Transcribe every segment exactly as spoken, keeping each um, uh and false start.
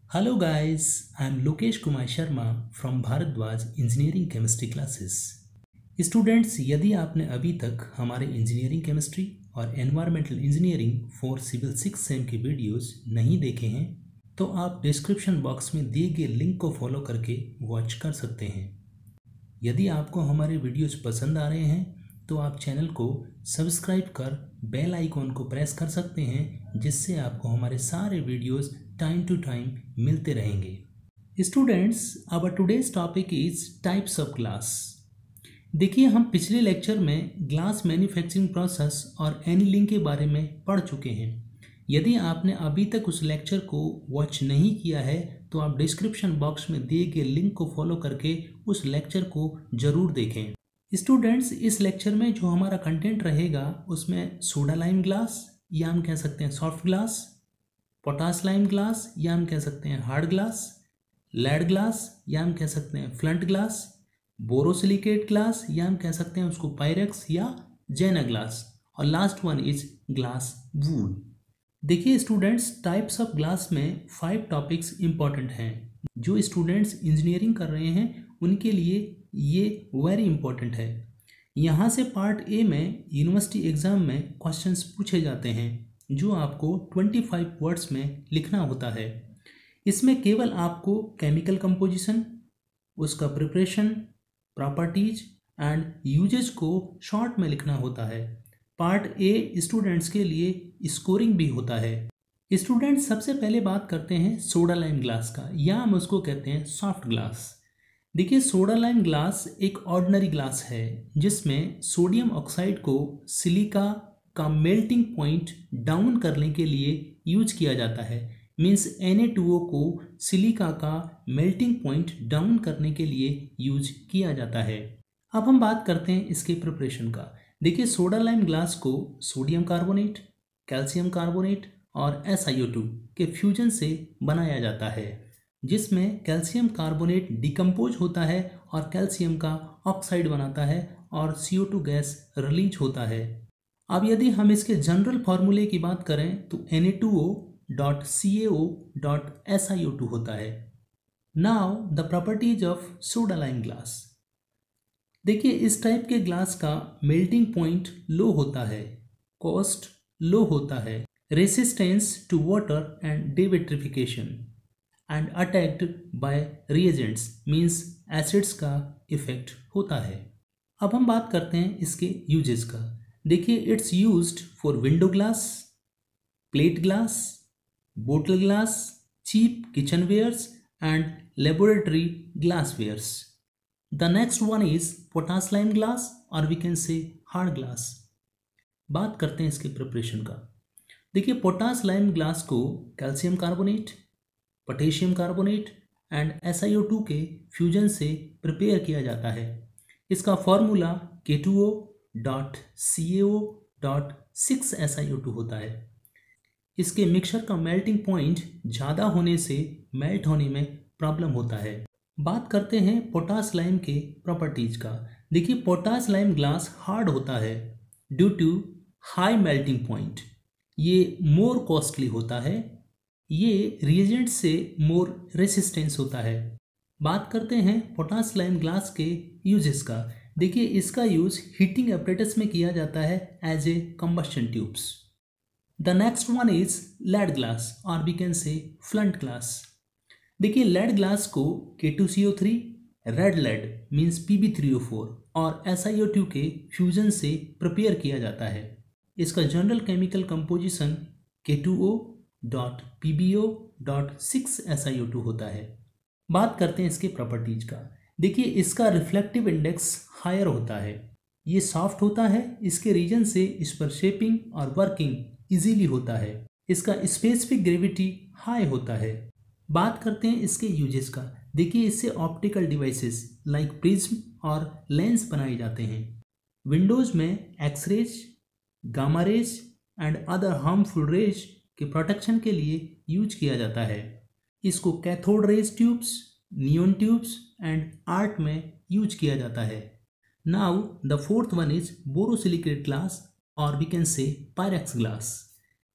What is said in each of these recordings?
Hello guys, I am Lokesh Kumar Sharma from Bharadwaj Engineering Chemistry Classes. Students, यदि आपने अभी तक हमारे इंजीनियरिंग केमिस्ट्री और environmental engineering for civil six sem के वीडियोस नहीं देखे हैं तो आप डिस्क्रिप्शन बॉक्स में दिए गए लिंक को फॉलो करके वॉच कर सकते हैं। यदि आपको हमारे वीडियोस पसंद आ रहे हैं तो आप चैनल को सब्सक्राइब कर बेल आइकॉन को प्रेस कर सकते हैं, जिससे आपको हमारे सारे वीडियोस टाइम टू टाइम मिलते रहेंगे। Students, our today's topic is types of glass. देखिए, हम पिछले लेक्चर में ग्लास मैन्युफैक्चरिंग प्रोसेस और एनीलिंग के बारे में पढ़ चुके हैं। यदि आपने अभी तक उस लेक्चर को वॉच नहीं किया है तो आप डिस्क्रिप्शन बॉक्स में दिए गए लिंक को फॉलो करके उस लेक्चर को ज़रूर देखें। स्टूडेंट्स, इस लेक्चर में जो हमारा कंटेंट रहेगा उसमें सोडा लाइम ग्लास या हम कह सकते हैं soft glass, potash lime glass या हम कह सकते हैं हार्ड ग्लास, लेड ग्लास या हम कह सकते हैं फ्लंट ग्लास, बोरोसिलिकेट ग्लास या हम कह सकते हैं उसको पायरेक्स या जेना ग्लास, और last one is glass wool. देखिए स्टूडेंट्स, टाइप्स ऑफ ग्लास में फाइव टॉपिक्स इंपॉर्टेंट हैं। जो स्टूडेंट्स इंजीनियरिंग कर रहे हैं उनके लिए ये वेरी इंपॉर्टेंट है। यहाँ से पार्ट ए में यूनिवर्सिटी एग्जाम में क्वेश्चंस पूछे जाते हैं जो आपको पच्चीस वर्ड्स में लिखना होता है। इसमें केवल आपको केमिकल कंपोजिशन, उसका प्रिपरेशन, प्रॉपर्टीज एंड यूजेज को शॉर्ट में लिखना होता है। पार्ट ए स्टूडेंट्स के लिए स्कोरिंग भी होता है। स्टूडेंट्स, सबसे पहले बात करते हैं सोडा लाइम ग्लास का, या हम उसको कहते हैं सॉफ्ट ग्लास। देखिए, सोडा लाइम ग्लास एक ऑर्डिनरी ग्लास है जिसमें सोडियम ऑक्साइड को सिलिका का मेल्टिंग पॉइंट डाउन करने के लिए यूज किया जाता है। Means N A two O को सिलिका का मेल्टिंग पॉइंट डाउन करने के लिए यूज किया जाता है। अब हम बात करते हैं इसके प्रिपरेशन का। देखिए, सोडा लाइम ग्लास को सोडियम कार्बोनेट, कैल्शियम कार्बोनेट और एस आई ओ टू के फ्यूजन से बनाया जाता है, जिसमें कैल्शियम कार्बोनेट डिकम्पोज होता है और कैल्शियम का ऑक्साइड बनाता है और C O two gas release होता है। अब यदि हम इसके जनरल फार्मूले की बात करें तो N A two O dot C A O dot S I O two होता है। Now the properties of soda lime glass. देखिए, इस टाइप के ग्लास का मेल्टिंग पॉइंट लो होता है, कॉस्ट लो होता है, resistance to water and devitrification and attacked by reagents means acids का इफेक्ट होता है। अब हम बात करते हैं इसके यूजेस का। देखिए, it's used for window glass, plate glass, बोतल glass, cheap kitchenwares and laboratory glasswares. The next one is potash lime glass और we can say hard glass. बात करते हैं इसके प्रिपरेशन का। देखिए, पोटास लाइम ग्लास को calcium carbonate, potassium carbonate and S I O two के fusion से प्रिपेयर किया जाता है। इसका formula K two O dot C A O dot six S I O two होता है। इसके मिक्सचर का मेल्टिंग पॉइंट ज़्यादा होने से मेल्ट होने में प्रॉब्लम होता है। बात करते हैं पोटास लाइम के प्रॉपर्टीज का। देखिए, पोटास लाइम ग्लास हार्ड होता है due to high melting point. ये मोर कॉस्टली होता है। ये रिएजेंट से मोर रेसिस्टेंस होता है। बात करते हैं पोटास लाइम ग्लास के यूजेस का। देखिए, इसका यूज हीटिंग एपरेटस में किया जाता है as a combustion tubes. The next one is lead glass और we can say flint glass. देखिए, लेड ग्लास को K two C O three, red lead means P B three O four और S I O two के fusion से prepare किया जाता है। इसका general chemical composition K two O dot P B O dot six S I O two होता है। बात करते हैं इसके प्रॉपर्टीज का। देखिए, इसका रिफ्लेक्टिव इंडेक्स हायर होता है। ये सॉफ्ट होता है, इसके रीजन से इस पर शेपिंग और वर्किंग इजीली होता है। इसका स्पेसिफिक ग्रेविटी हाई होता है। बात करते हैं इसके यूजेस का। देखिए, इससे ऑप्टिकल डिवाइसेस लाइक प्रिज्म और लेंस बनाए जाते हैं। विंडोज में X rays, gamma rays and other harmful rays के प्रोटेक्शन के लिए यूज किया जाता है। इसको cathode rays tubes, neon tubes and art में यूज किया जाता है। Now the fourth one is borosilicate glass और we can say Pyrex glass.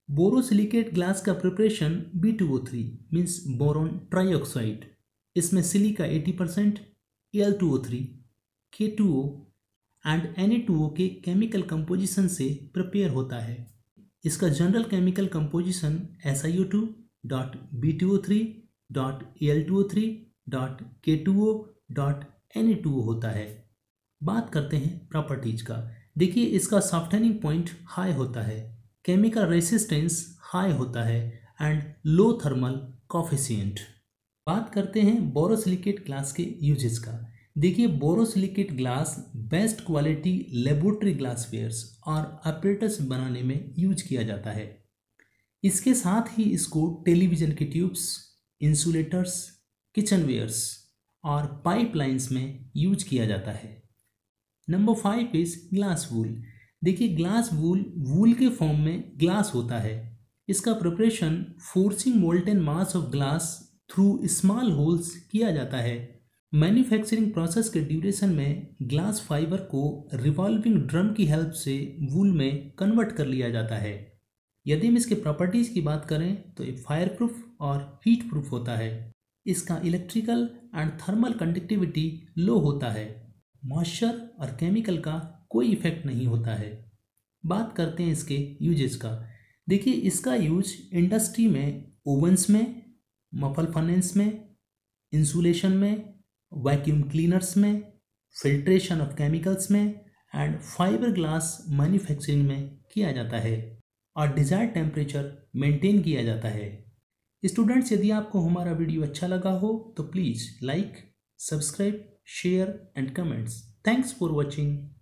Borosilicate glass का preparation B two O three means boron trioxide, इसमें silica eighty percent, L two O three, K two O and N A two O के chemical composition से prepare होता है। इसका general chemical composition S I O two dot B two O three dot L two O three dot K two O dot N A two O होता है। बात करते हैं प्रॉपर्टीज का। देखिए, इसका सॉफ्टनिंग पॉइंट हाई होता है, केमिकल रेसिस्टेंस हाई होता है एंड लो थर्मल कॉफिशिएंट। बात करते हैं बोरोसिलिकेट ग्लास के यूजेस का। देखिए, borosilicate glass best quality laboratory glasswares और अपरेटस बनाने में यूज किया जाता है। इसके साथ ही इसको टेलीविज़न की ट्यूब्स, इंसुलेटर्स, किचनवेयर्स और पाइपलाइंस में यूज किया जाता है। Number five is glass wool. देखिए, ग्लास वूल वूल के फॉर्म में ग्लास होता है। इसका preparation forcing molten mass of glass through small holes किया जाता है। मैन्युफैक्चरिंग प्रोसेस के ड्यूरेशन में ग्लास फाइबर को रिवॉल्विंग ड्रम की हेल्प से वूल में कन्वर्ट कर लिया जाता है। यदि हम इसके प्रॉपर्टीज़ की बात करें तो ये फायर प्रूफ और हीट प्रूफ होता है। इसका electrical and thermal conductivity low होता है। मॉइस्चर और केमिकल का कोई इफेक्ट नहीं होता है। बात करते हैं इसके यूजेस का। देखिए, इसका यूज इंडस्ट्री में, ओवंस में, मफल फर्नेस में, इंसुलेशन में, वैक्यूम क्लीनर्स में, फिल्ट्रेशन ऑफ केमिकल्स में एंड फाइबर ग्लास मैन्युफैक्चरिंग में किया जाता है और डिजायर्ड टेम्परेचर मेंटेन किया जाता है। स्टूडेंट्स, यदि आपको हमारा वीडियो अच्छा लगा हो तो please like, subscribe, share and comments. Thanks for watching.